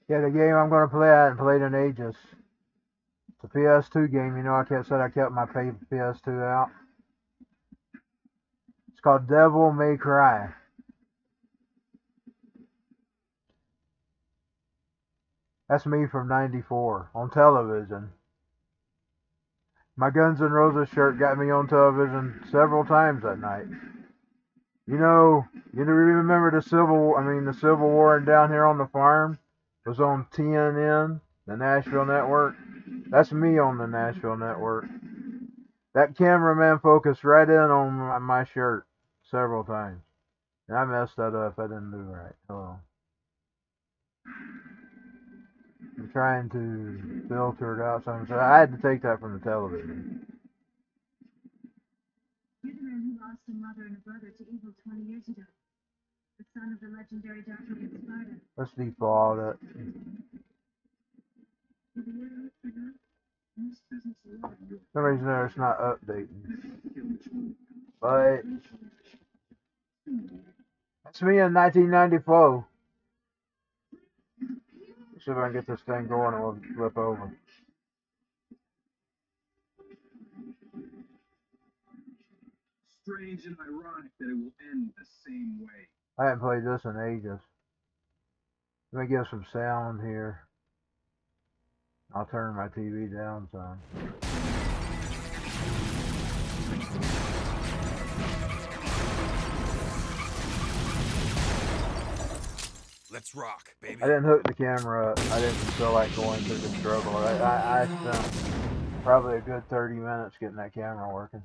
Yeah, the game I'm gonna play, I haven't played in ages. It's a PS2 game. You know, I kept my PS2 out. It's called Devil May Cry. That's me from '94 on television. My Guns N' Roses shirt got me on television several times that night. You remember the Civil War down here on the farm was on TNN, the Nashville Network. That's me on the Nashville Network. That cameraman focused right in on my shirt several times. And I messed that up. I didn't do right. Oh. I'm trying to filter it out something. So I had to take that from the television. You're the man who lost a mother and a brother to evil 20 years ago. The son of the legendary Dr. Sparta. Let's default it. For some reason there it's not updating. But that's me in 1994. See if I can get this thing going and we'll flip over. Strange and ironic that it will end the same way. I haven't played this in ages. Let me get some sound here. I'll turn my TV down some. Let's rock, baby. I didn't hook the camera up. I didn't feel like going through the struggle. I spent probably a good 30 minutes getting that camera working.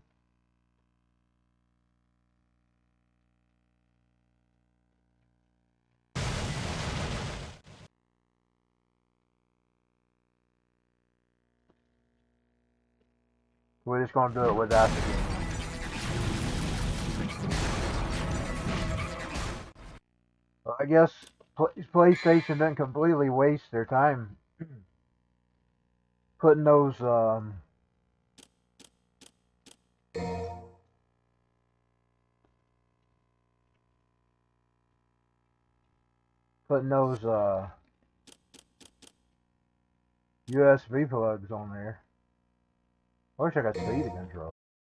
We're just going to do it without the game. Well, I guess PlayStation didn't completely waste their time putting those USB plugs on there. I wish I could see the control.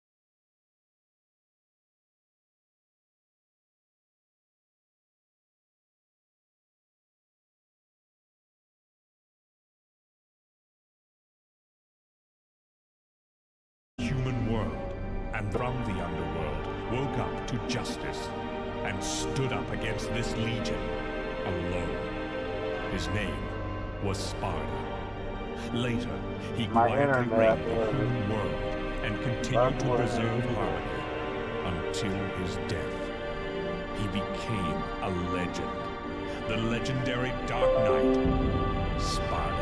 Human world, and from the underworld woke up to justice and stood up against this legion alone. His name was Sparda. Later, he quietly reigned the whole world and continued to preserve harmony until his death. He became a legend. The legendary Dark Knight, Sparda.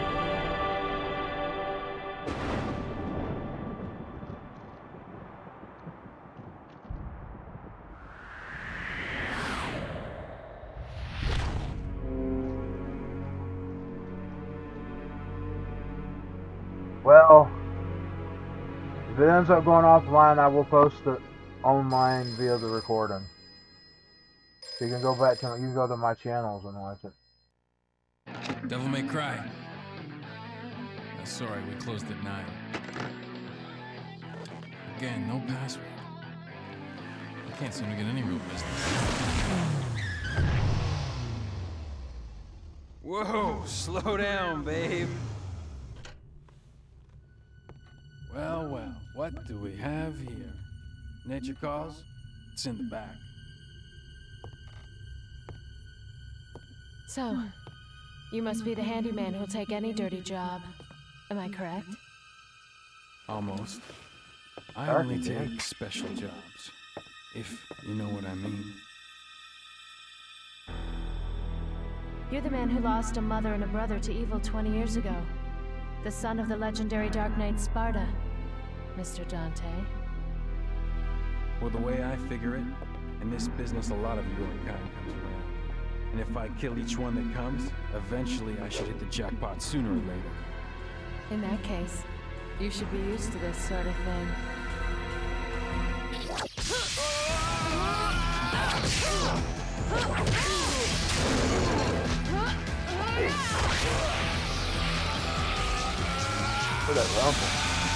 Well, if it ends up going offline, I will post it online via the recording. So you can go back to my channels and watch it. Devil May Cry. Sorry, we closed at 9. Again, no password. I can't seem to get any real business. Whoa, slow down, babe. Well, well, what do we have here? Nature calls? It's in the back. So, you must be the handyman who'll take any dirty job. Am I correct? Almost. I only take special jobs, if you know what I mean. You're the man who lost a mother and a brother to evil 20 years ago. The son of the legendary Dark Knight Sparda, Mr. Dante. Well, the way I figure it, in this business a lot of your kind comes around. And if I kill each one that comes, eventually I should hit the jackpot sooner or later. In that case, you should be used to this sort of thing. Look at that rumble.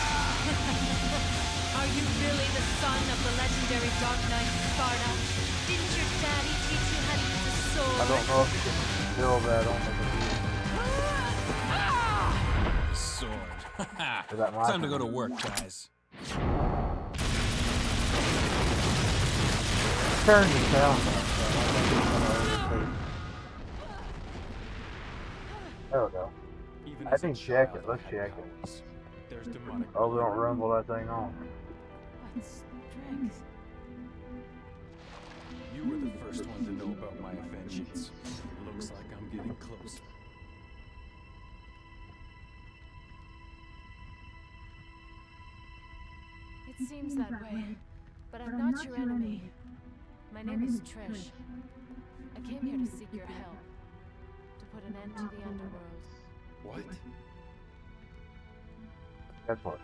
Are you really the son of the legendary Dark Knight Sparta? Didn't your daddy teach you how to use a sword? I don't know if you can feel that on the computer. Sword. Is that my Time to go to work, guys. Turn the sound up. So I think it's gonna overtake. There we go. Even I as a think check child, it. Let's I had check it. powers. There's demonic. Oh, we don't rumble that thing on. What strength? You were the first one to know about my inventions. Looks like I'm getting closer. It seems that way, but I'm not your enemy. My name is Trish. I came here to seek your help, to put an end to the underworld. What? That's what.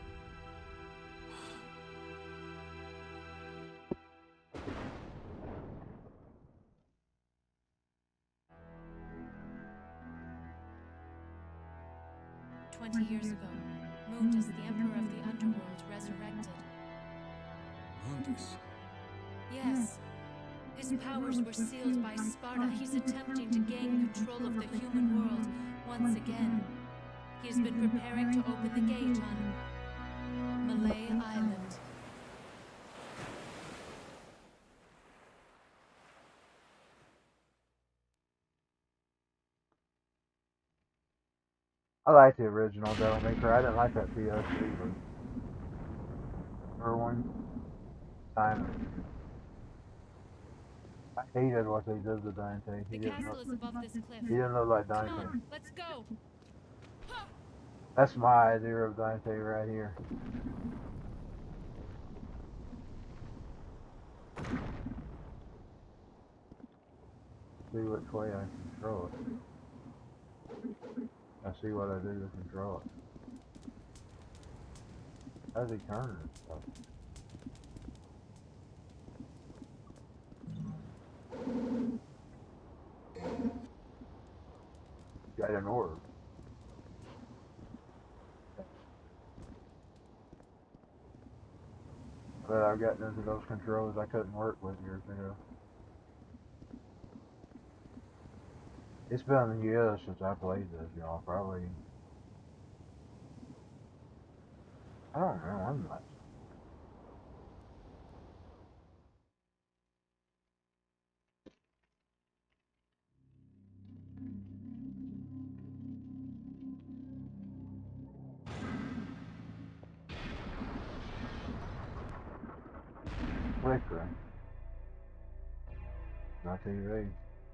Years ago, Mundus, the Emperor of the Underworld, resurrected. Mundus. Yes. His powers were sealed by Sparta. He's attempting to gain control of the human world once again. He has been preparing to open the gate on Malay Island. I like the original Devil May Cry. I didn't like that PS3 version. Or one time. I hated what they did to Dante. The castle is above this cliff. He didn't look like Come Dante. on, let's go. That's my idea of Dante right here. See which way I control it. I see what I do to control it. How's he turning and stuff? Got an orb. But I've gotten into those controls I couldn't work with years ago. It's been years since I played this, y'all. Probably. I don't know. I'm not. Flickering. My TV.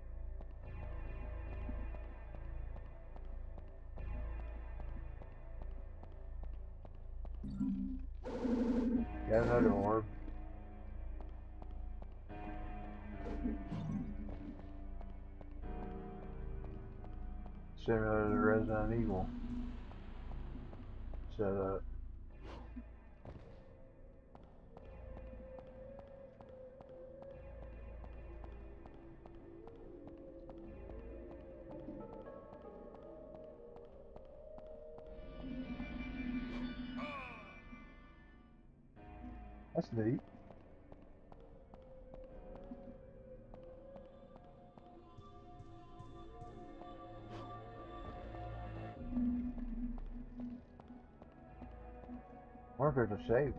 Got another orb. Similar to Resident Evil. Setup. That's neat. I wonder if there's a saver.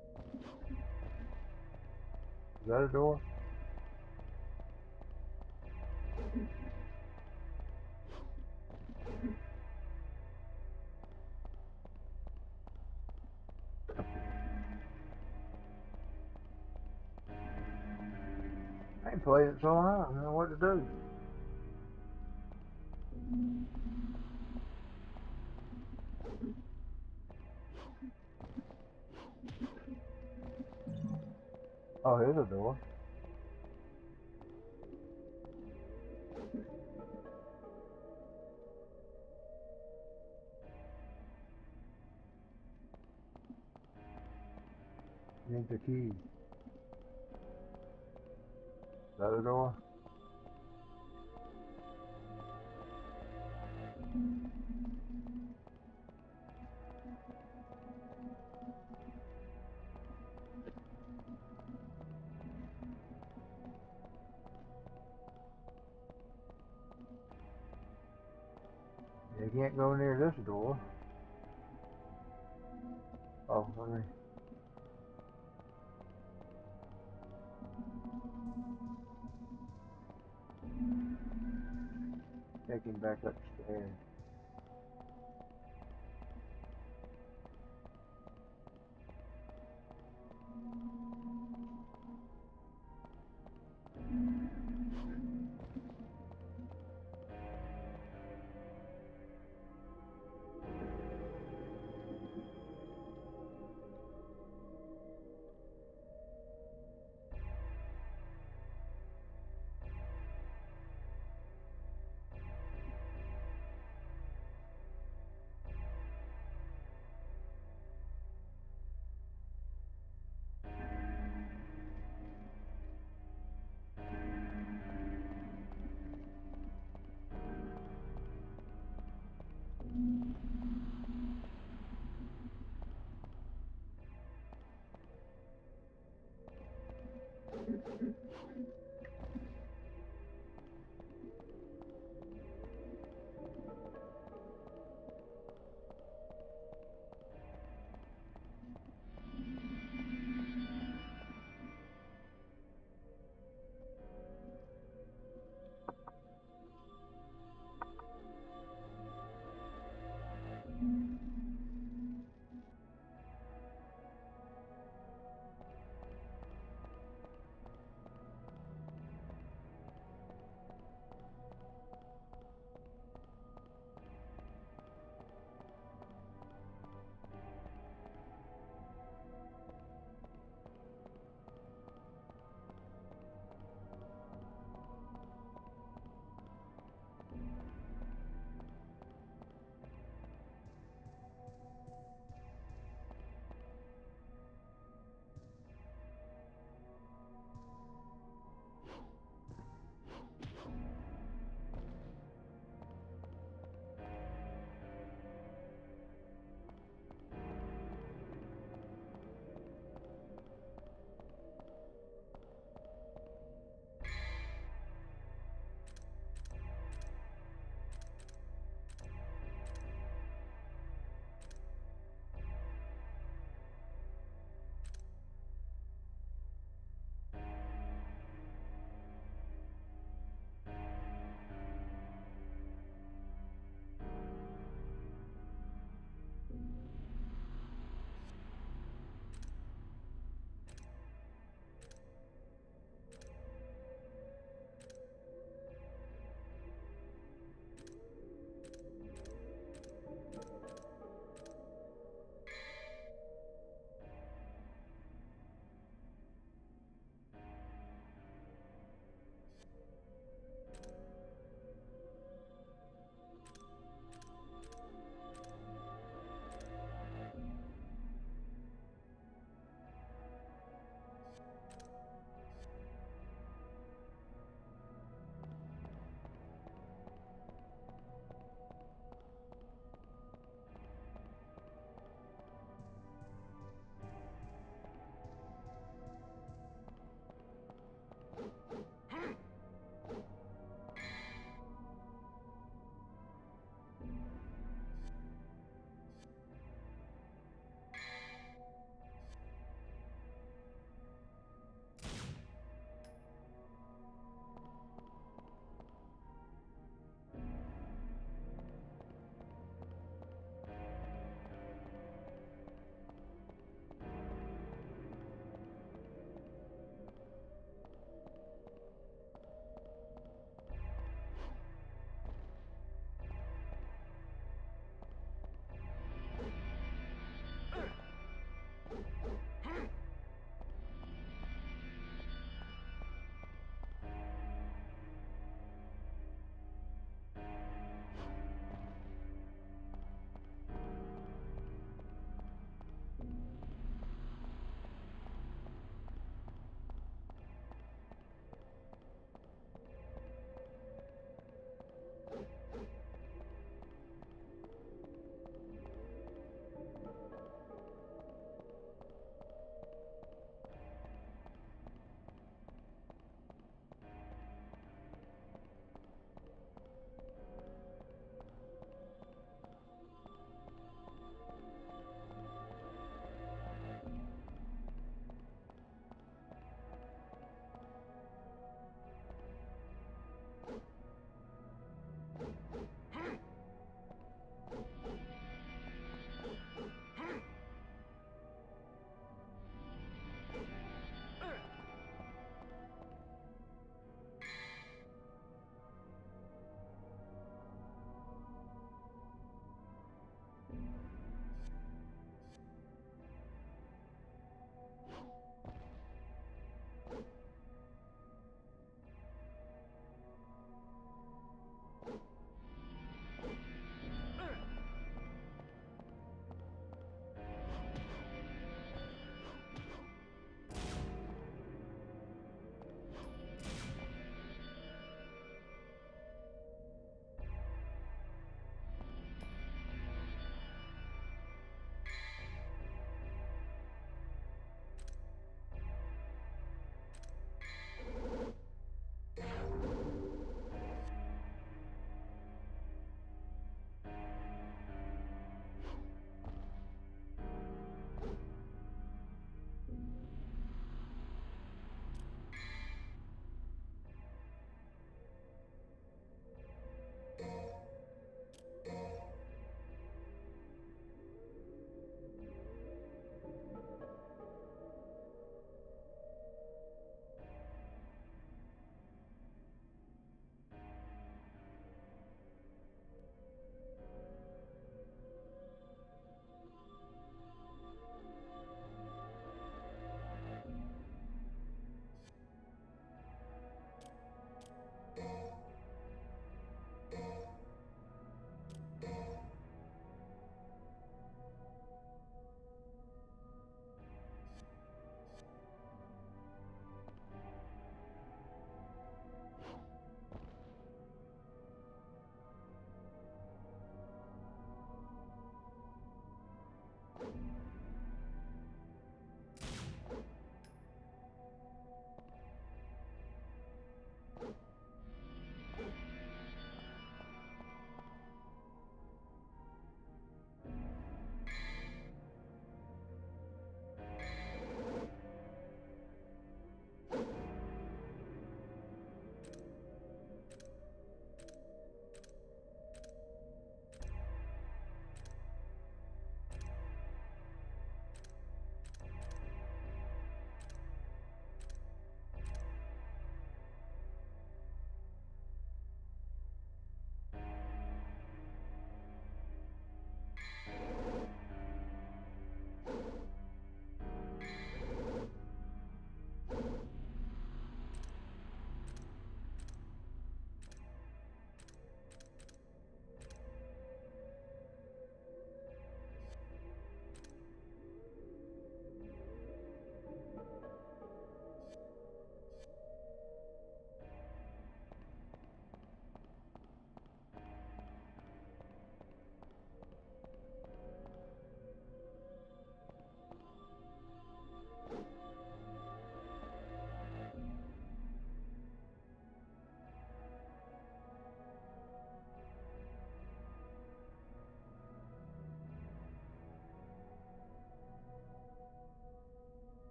Is that a door? ain't played it so long. I don't know what to do. Oh, here's a door. Need the key. Is that the door? You can't go near this door. Oh, let me. Take him back upstairs.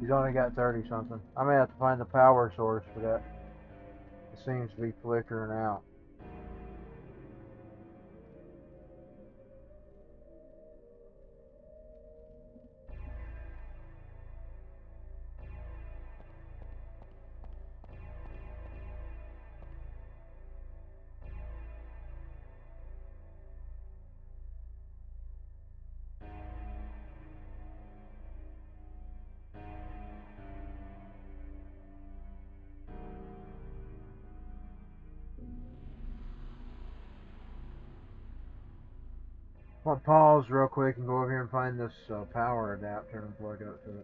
He's only got 30 something. I may have to find the power source for that. It seems to be flickering out. I'll pause real quick and go over here and find this power adapter and plug up to it.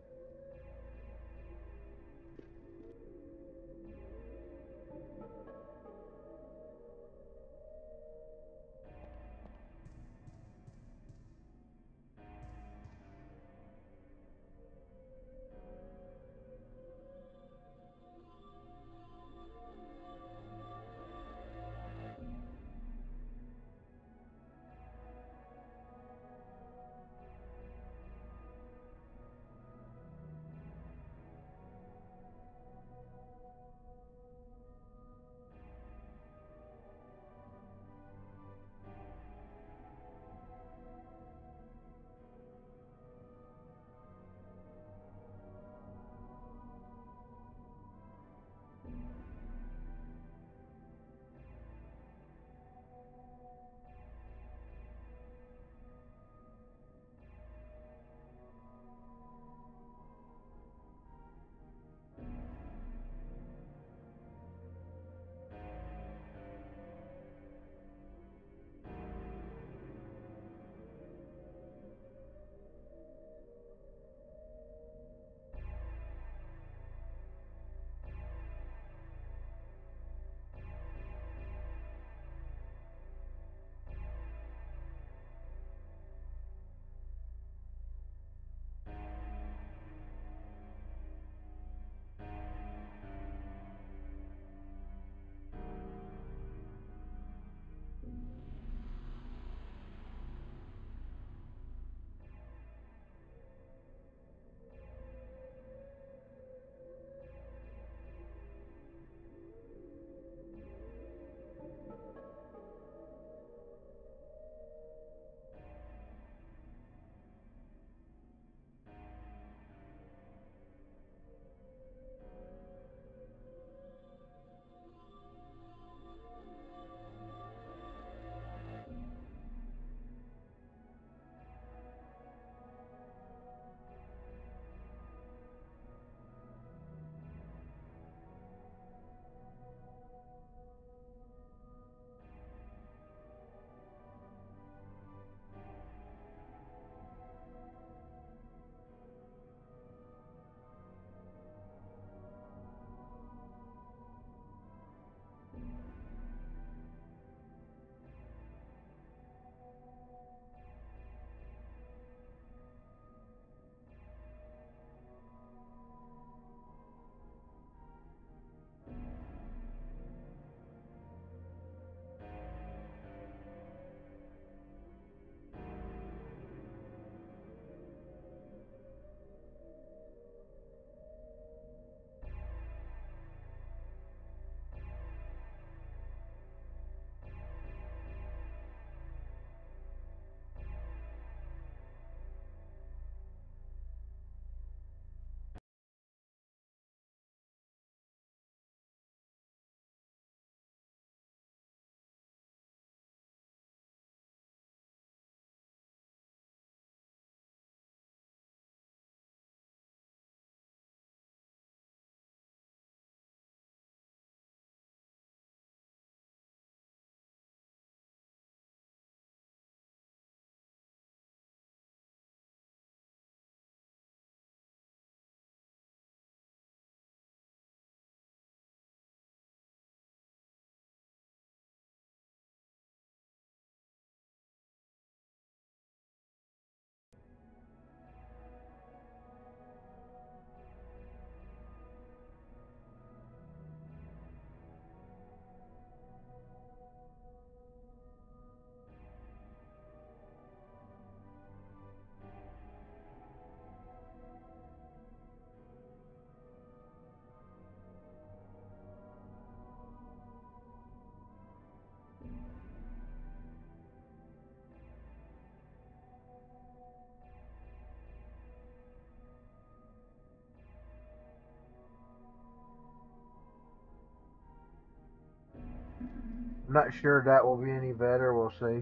I'm not sure that will be any better. We'll see.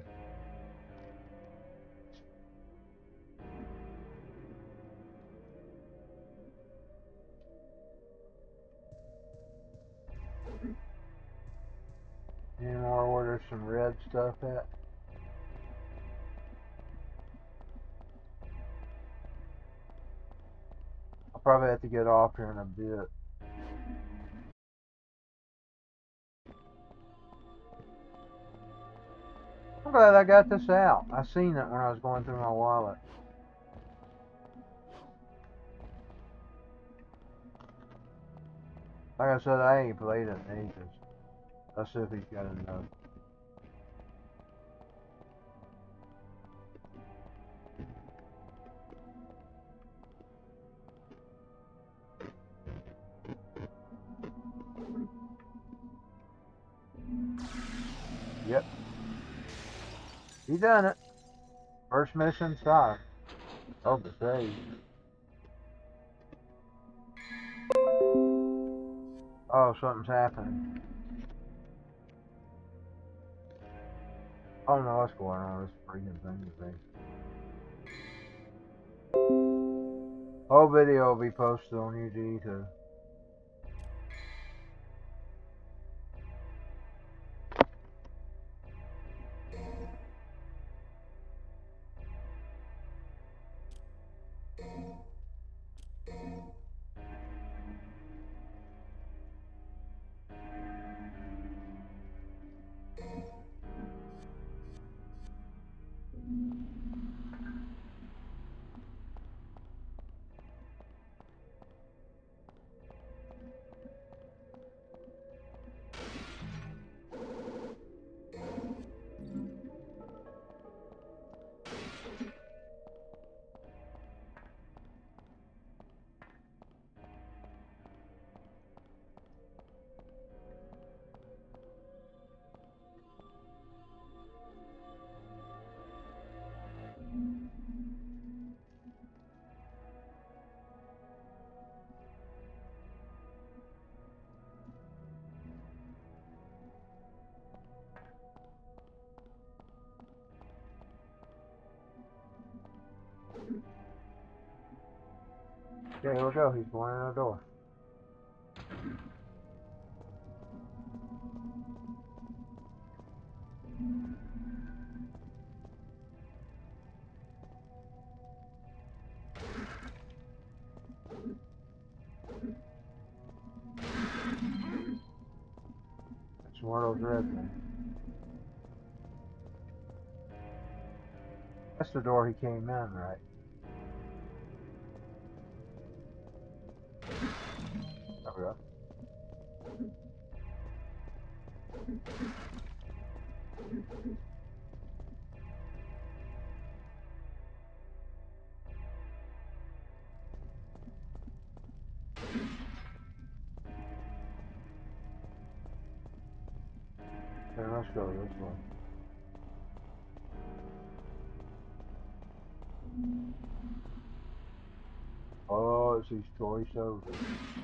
Any more where there's some red stuff at? I'll probably have to get off here in a bit. I'm glad I got this out. I seen it when I was going through my wallet. Like I said, I ain't played it in ages. Let's see if he's got enough. Yep. He done it. First mission stopped. Oh, the save. Oh, something's happening. I don't know what's going on with this freaking thing today. Whole video will be posted on UG too. Okay, here we go. He's going in the door. That's one of those red things. That's the door he came in, right? There we go. Okay, let's go this way. Oh, it's these toy soldiers.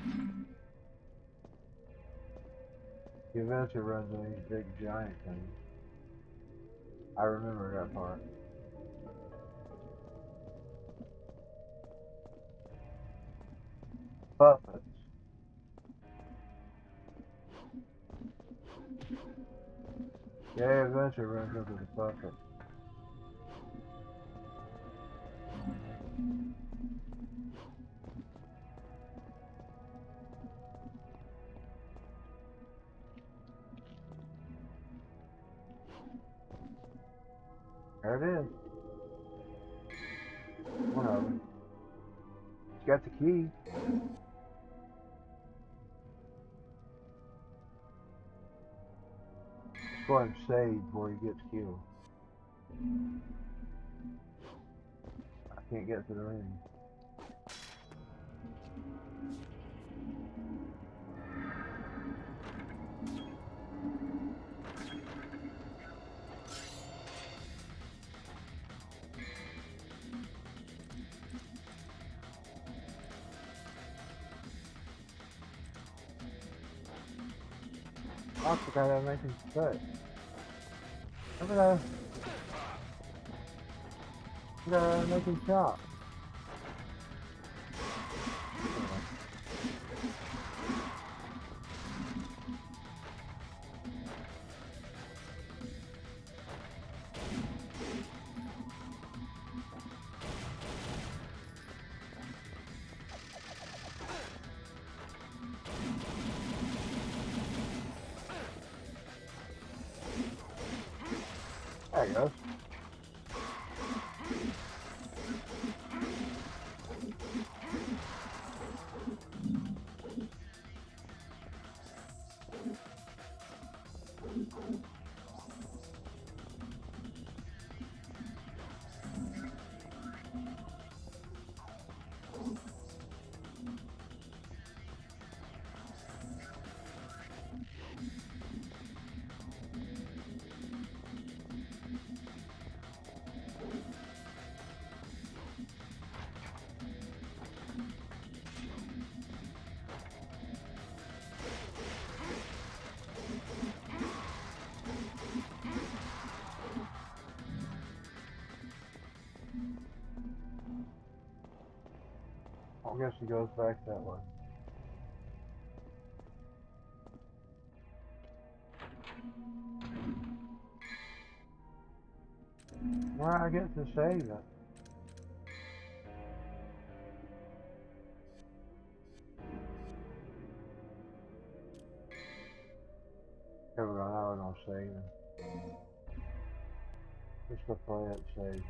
The adventure runs on these big giant things. I remember that part. Puppets. Yeah, adventure runs into the puppet. There it is. One of them. He's got the key. Let's go ahead and save before he gets killed. I can't get to the ring. I forgot I'm making cut. Look at that. They're making shots. There he goes. I guess he goes back that way. Where I get to save it? Here we go, now we're gonna save it. Just to play it safe.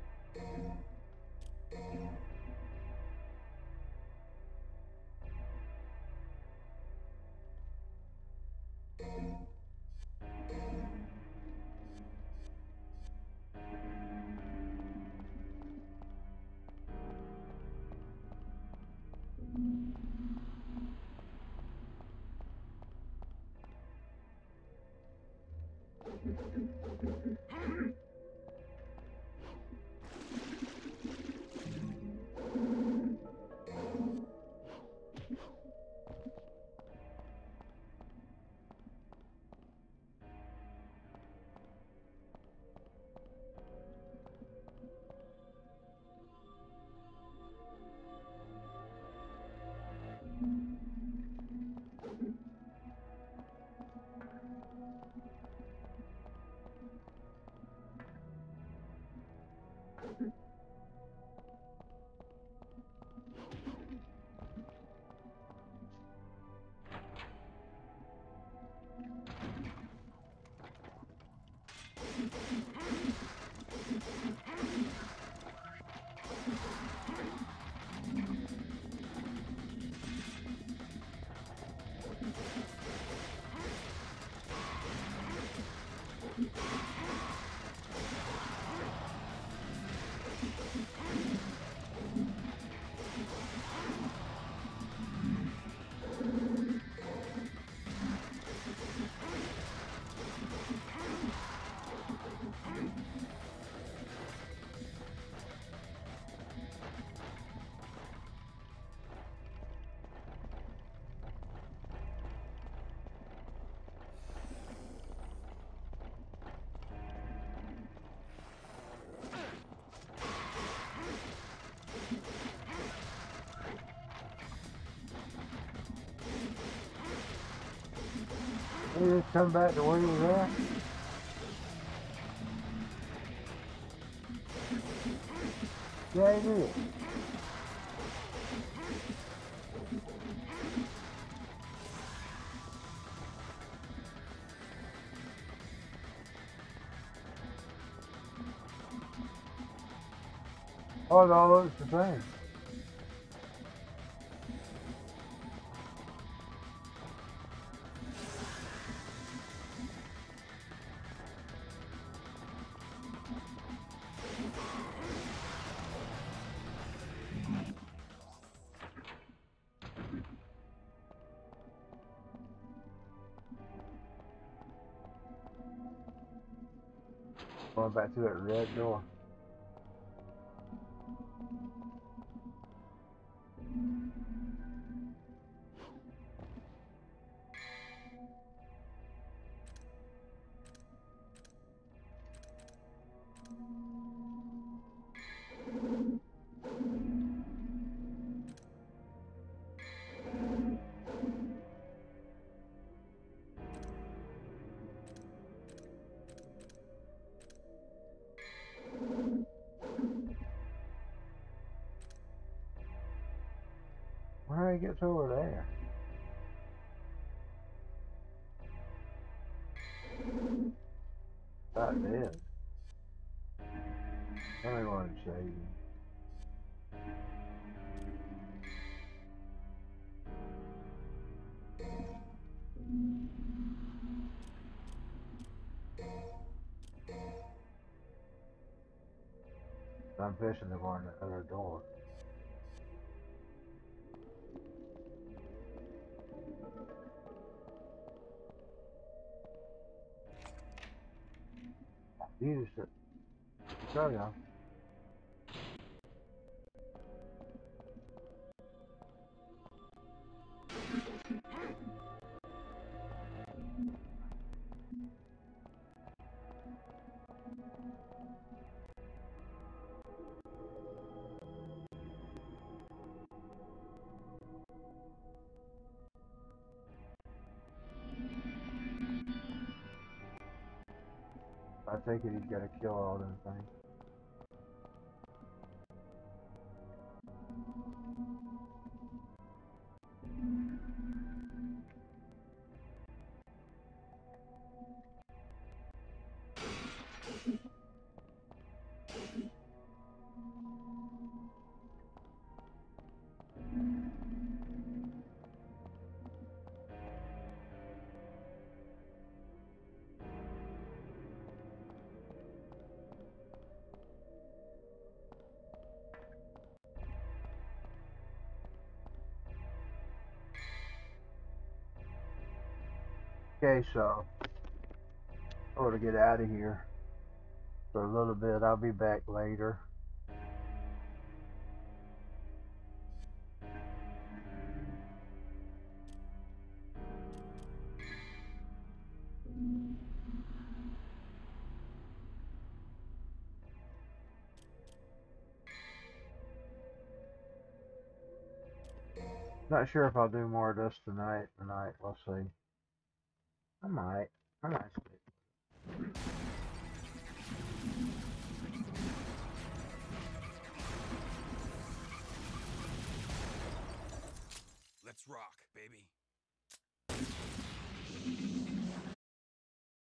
He just come back to where he was at. Yeah, he did. Oh, it all looks the same. Going back to that red door. How do he get over there? Not dead. Let me go and save him. I'm fishing to go in the other door. Jesus, show y'all. I take it he's got to kill all them things. Okay, so I want to get out of here for a little bit. I'll be back later. Not sure if I'll do more of this tonight. We'll see. I might.